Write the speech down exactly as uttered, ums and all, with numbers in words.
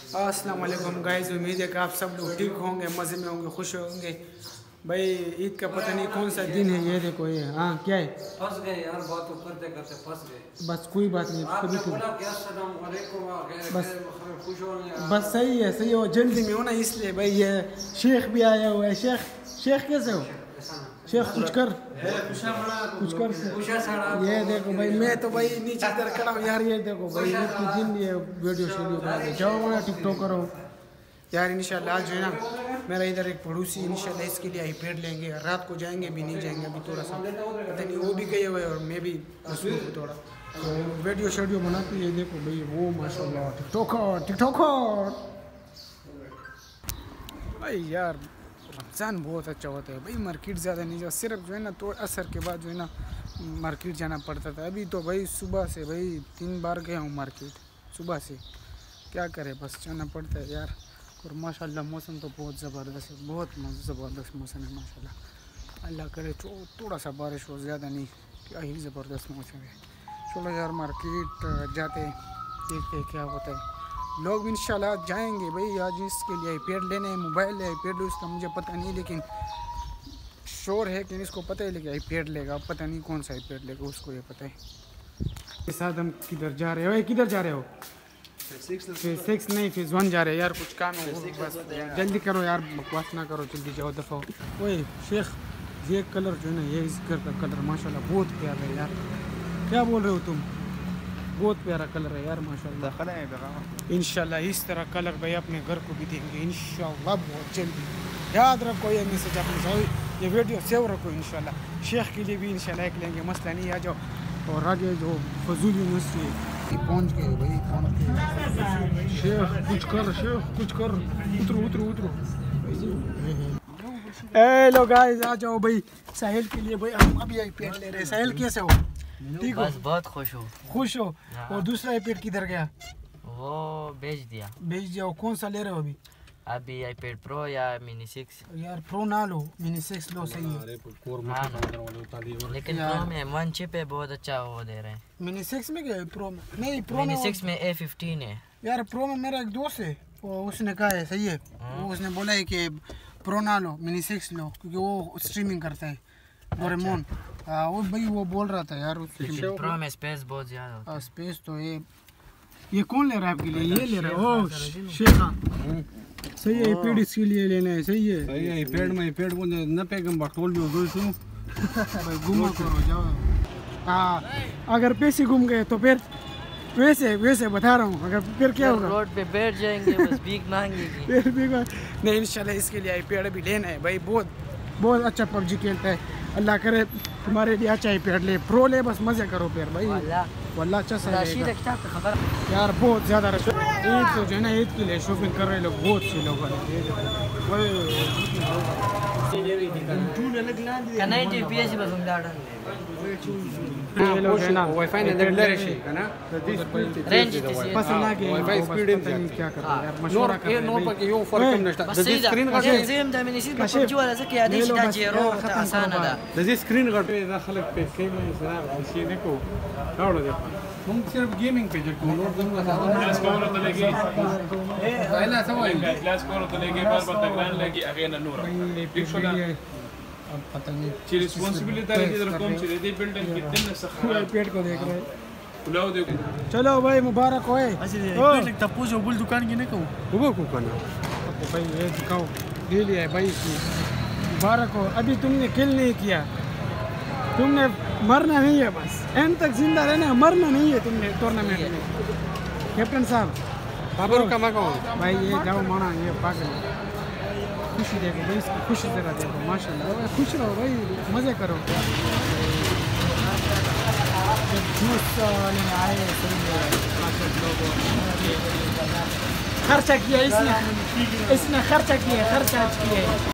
अस्सलाम वालेकुम गाइस, उम्मीद है कि आप सब लोग ठीक होंगे, मज़े में होंगे, खुश होंगे। भाई ईद का पता नहीं कौन सा दिन है, ये देखो ये। हाँ क्या है, फंस गए यार, बातों करते करते फंस गए। बस कोई बात नहीं, कभी कभी बस बस सही है, सही हो, जल्दी में हो ना, इसलिए भाई ये शेख भी आया हुआ है। शेख शेख कैसे हो शेख? कुछ कर कुछ कर ये देखो भाई, मैं तो भाई नीचे इधर खड़ा हूँ यार। ये देखो भाई इतनी दिन ये वीडियो शेडियो बना के जाओ ना, टिकटॉक करो यार। इंशाल्लाह आज जो है ना, मेरा इधर एक पड़ोसी इंशाल्लाह इसके लिए आईपैड लेंगे, रात को जाएंगे भी नहीं जाएंगे, अभी थोड़ा सा पता नहीं, वो भी गए हुए और मैं भी मसरूफ हूँ थोड़ा, तो वीडियो शेडियो बनाते। ये देखो भाई वो माशाल्लाह टिकटॉकर टिकटॉकर भाई यार। रमज़ान बहुत अच्छा होता है भाई, मार्केट ज़्यादा नहीं जाओ, सिर्फ जो है ना तो असर के बाद जो है ना मार्केट जाना पड़ता था। अभी तो भाई सुबह से भाई तीन बार गया हूँ मार्केट सुबह से, क्या करे बस जाना पड़ता है यार। और माशाल्लाह मौसम तो बहुत ज़बरदस्त है, बहुत ज़बरदस्त मौसम है माशाल्लाह। अल्लाह करे तो थोड़ा सा बारिश हो, ज़्यादा नहीं, क्या ही ज़बरदस्त मौसम है। चलो यार मार्केट जाते देखते क्या होता है। लोग इंशाल्लाह जाएंगे भाई, आज इसके लिए आईपैड लेने हैं, मोबाइल है, आईपैड उसका मुझे पता नहीं, लेकिन शोर है कि इसको पता है, लेकिन आईपैड लेगा, पता नहीं कौन सा आईपैड लेगा, उसको ये पता है। के साथ हम किधर जा रहे हो? किधर जा रहे हो? फिर सिक्स नहीं फिर वन जा रहे हैं यार, कुछ काम है, बस जल्दी करो यार, बकवास ना करो, जल्दी जाओ दफ़ा। ओए शेख, ये कलर जो है ना, ये इस घर का कलर माशाल्लाह बहुत प्यारा है यार। क्या बोल रहे हो तुम? बहुत प्यारा कलर है यार माशाल्लाह। इंशाल्लाह इस तरह कलर भाई अपने घर को भी देंगे इंशाल्लाह बहुत जल्दी। याद रखो ये मैसेज अपने साथ, ये वीडियो सेव रखो इंशाल्लाह। शेख के लिए भी इंशाल्लाह एक लेंगे, मसला नहीं, आ जाओ। और आगे जो फजूल यूनिवर्सिटी पहुँच गए भाई, पहुँच गए। शेख कुछ कर, शेख कुछ कर, उतरो उतरो उतरो। हेलो गाइस, आ जाओ भाई। साहिल के लिए भाई हम अभी आईपैड ले रहे हैं। साहिल कैसे हो? ठीक हो? बस बहुत खुश हो। खुश हो? और दूसरा आईपैड किधर गया? वो बेच दिया। बेच दिया? कौन सा ले रहे हो अभी? अभी आईपैड प्रो या मिनी सिक्स? यार प्रो ना लो, मिनी सिक्स लो, सही है। हाँ, लेकिन प्रो में वन चिप है, बहुत अच्छा वो दे रहे हैं। मिनी सिक्स में क्या है? प्रो में नहीं, प्रो मिनी सिक्स में ए फिफ्टीन है यार। प्रो में मेरा एक दोस्त है, वो उसने कहा है सही है, वो उसने बोला है कि प्रो ना लो, मिनी सिक्स लो, क्योंकि वो स्ट्रीमिंग करता है डोरेमोन। हाँ वो भाई वो बोल रहा था यार, प्रो में स्पेस बहुत ज्यादा होता है। स्पेस तो ये ये कौन ले रहा है आपके लिए? ये ले रहा है? ओह शेखा, सही है, आईपैड इसके लिए लेना है, सही है। सही है, आईपैड में आईपैड को न पेगम बटोल भी हो सु भाई घुमा करो जाओ। हाँ अगर पैसे घूम गए तो फिर वैसे वैसे बता रहा हूँ, अगर फिर क्या होगा? रोड पे बैठ जाएंगे, बस भीख मांगेगी। फिर भी नहीं, इंशाल्लाह इसके लिए आईपैड भी लेना है भाई। बहुत बहुत अच्छा पबजी खेलता है, अल्लाह करे तुम्हारे लिए अच्छा आईपैड ले, प्रो ले, बस मजे करो फिर भाई। वल्लाह अच्छा सा यार, बहुत ज़्यादा रश। ईद तो जो है ना, ईद के लिए शॉपिंग कर रहे लोग, बहुत से लोग हैं। वाईफाई ने दे रे है ना, पसंद आ गया वाईफाई स्पीड इन क्या कर यार, मशवरा कर नो पर यो फर्क कम नष्टा द स्क्रीन का زين ده من يصير ببجي ولا زكي هذه شيء جيرو आसान ده د स्क्रीन का ده خلق पे के में सलाम شيء देखो रावड़ दे हम सिर्फ गेमिंग पे जो लोग दम का क्लास कवर तो लेगी पहला सवाल क्लास कवर तो लेगी बार बार तकरार लेगी अगेन नूर अब पता नहीं ची रिस्पांसिबिलिटी है इधर कौन सी रेडी बिल्डिंग कितने सखा पेट को देख रहे हैं। बुलाओ देखो चलो भाई मुबारक होए। पेट तपूज बोल दुकान की नहीं कहूं वो को करना भाई, ये दिखाओ ले लिया है भाई, मुबारक हो। अभी तुमने किल नहीं किया, तुमने मरना नहीं है, बस एंड तक जिंदा रहना, मरना नहीं है तुमने टूर्नामेंट में। कैप्टन साहब बाबर का मगा भाई, ये जाओ माना, ये पागल खुशी देखो भाई, इसकी खुशी जरा देखो माशाल्लाह। खुश रहो भाई, मज़े करो। जूस लेने आए लोगों, खर्चा किया इसने, इसने खर्चा किया, खर्चा किया।